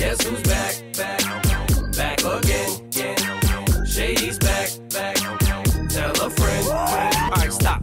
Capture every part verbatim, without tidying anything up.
Guess who's back, back, back again, again. Shady's back, back. Tell a friend. All right, stop.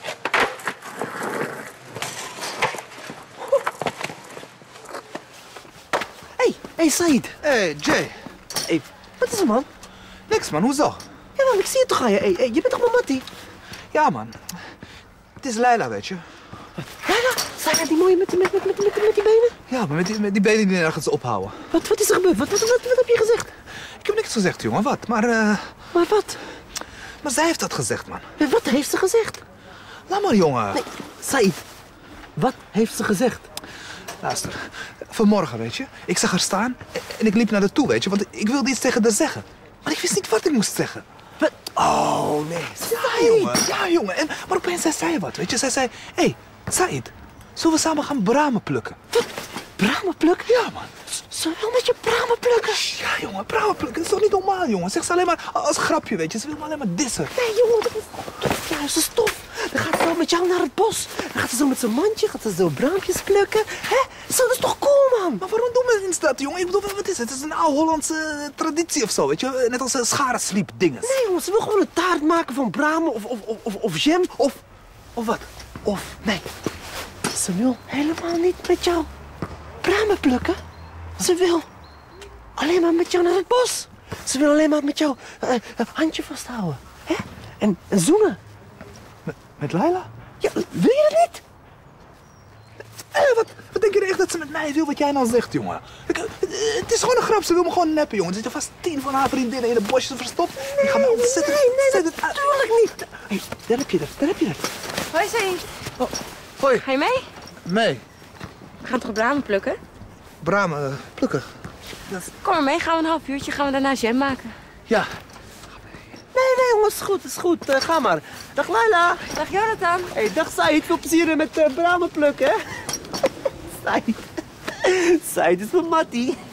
Hey, hey Said. Hé, hey, Jay. Hey, wat is er, man? Niks, man. Hoezo? Ja, man, ik zie het toch aan je. Hey, hey, je bent toch mijn mattie? Ja, man. Het is Leila, weet je. Leila? Leila, die mooie met, die- met, met, met, met, met die benen? Ja, maar met die, met die benen die nergens ophouden. Wat, wat is er gebeurd? Wat, wat, wat, wat heb je gezegd? Ik heb niks gezegd, jongen. Wat? Maar, eh... Maar wat? maar zij heeft dat gezegd, man. Eh, Wat heeft ze gezegd? Laat maar, jongen. Nee, Said. Wat heeft ze gezegd? Luister. Vanmorgen, weet je. Ik zag haar staan en ik liep naar haar toe, weet je. Want ik wilde iets tegen haar zeggen. Maar ik wist niet wat ik moest zeggen. Wat? Oh, nee. Ja, jongen. Ja, jongen. En, maar opeens zei zij wat, weet je. Zij zei, hé, hey, Said, zullen we samen gaan bramen plukken? Wat? Bramen plukken? Ja, man. Ze wil met je bramen plukken? Ja, jongen, bramen plukken. Dat is toch niet normaal, jongen. Zeg ze alleen maar als grapje, weet je. Ze wil me alleen maar dissen. Nee, jongen, dat is tof, juist, dat is tof. Dan gaat ze zo met jou naar het bos. Dan gaat ze zo met zijn mandje, gaat ze zo braampjes plukken. Hè? Zo, dat is toch cool, man? Maar waarom doen we dat, jongen? Ik bedoel, wat is het? Het is een oude Hollandse eh, traditie of zo, weet je. Net als uh, scharensliep dinges. Nee, jongen, ze wil gewoon een taart maken van bramen of, of, of, of, of jam of... Of wat? Of, nee. Ze wil helemaal niet met jou bramen plukken. Ze wil alleen maar met jou naar het bos. Ze wil alleen maar met jou uh, een handje vasthouden. Hè? En, en zoenen. Met, met Leila? Ja, wil je dat niet? Eh, wat, wat denk je echt dat ze met mij wil wat jij nou zegt, jongen? Ik, eh, het is gewoon een grap, ze wil me gewoon neppen, jongen. Er zitten vast tien van haar vriendinnen in de bosjes verstopt. Die gaan me ontzettend... Nee, nee, ontzettend natuurlijk niet. Hey, daar heb je het, daar heb je het. Hoi, Said. Oh, hoi. Ga je mee? Nee. We gaan toch bramen plukken? Bramen, uh, plukken. Kom maar mee, gaan we een half uurtje, gaan we daarna jam maken. Ja. Nee, nee, jongens, is goed, is goed. Uh, ga maar. Dag Laila. Dag Jonathan. Hey, dag Said. Veel plezier met uh, bramen plukken, hè? Said. Said is mijn mattie.